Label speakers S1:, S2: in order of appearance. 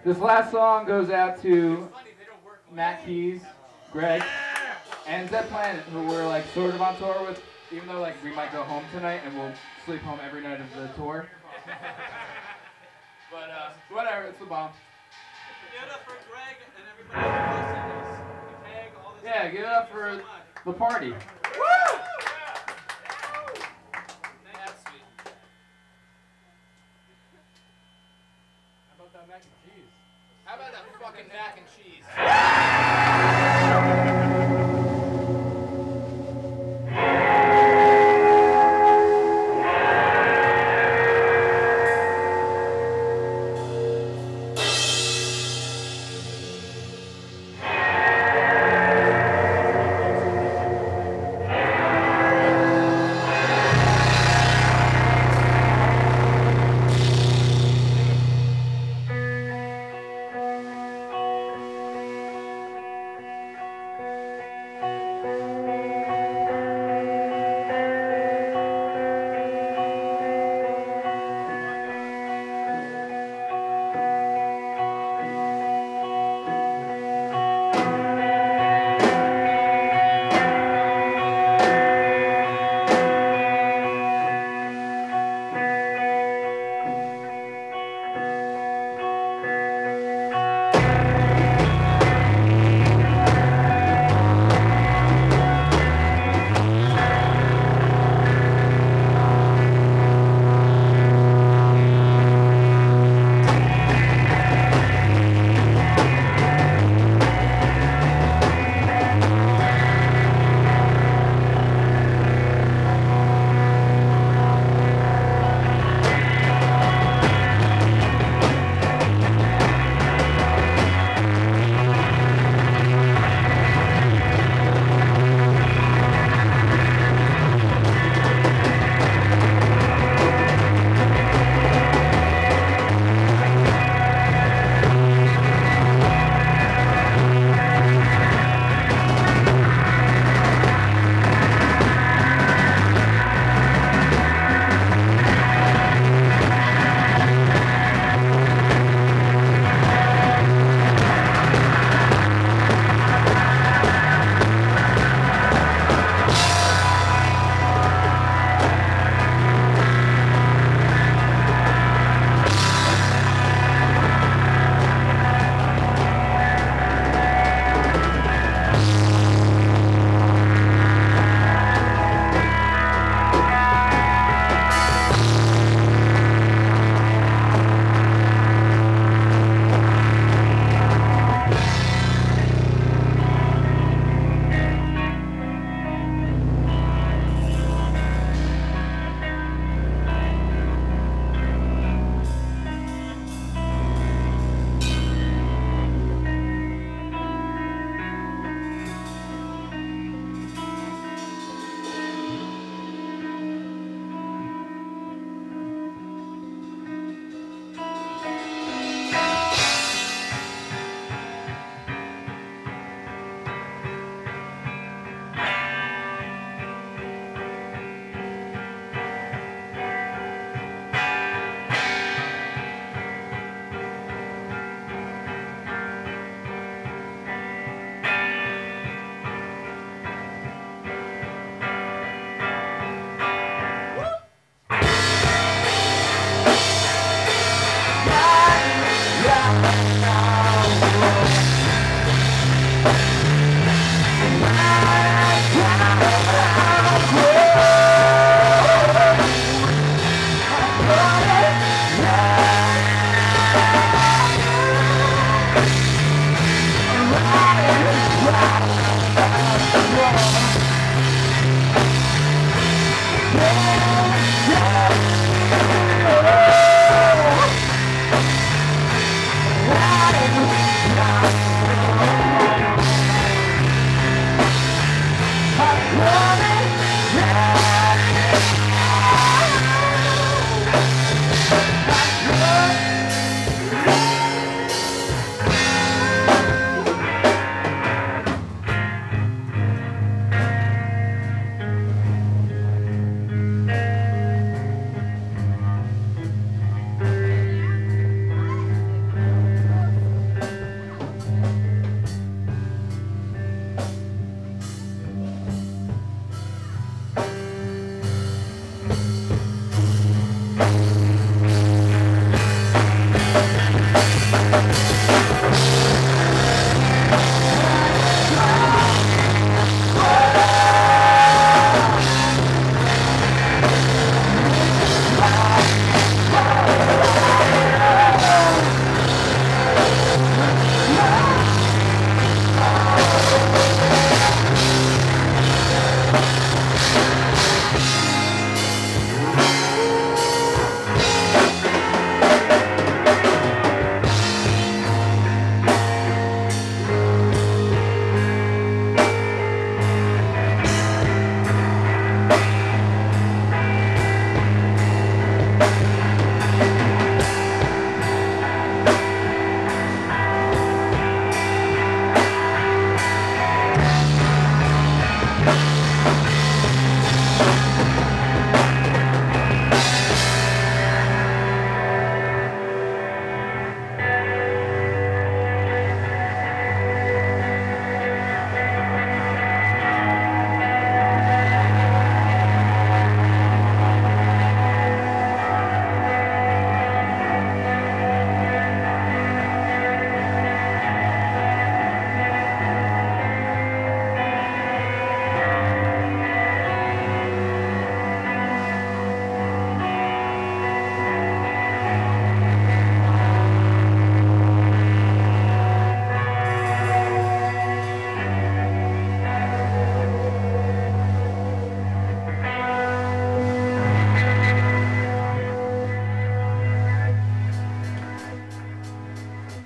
S1: This last song goes out to Matt Keys, Greg, and Zed Planet, who we're like sort of on tour with, even though like we might go home tonight and we'll sleep home every night of the tour. But whatever, it's the bomb.
S2: Give it up for Greg and everybody else. Tag all this.
S1: Yeah, give it up for the party. Woo!
S2: That's sweet.
S1: How about that mac and cheese?
S2: How about that fucking mac and cheese?
S3: Oh,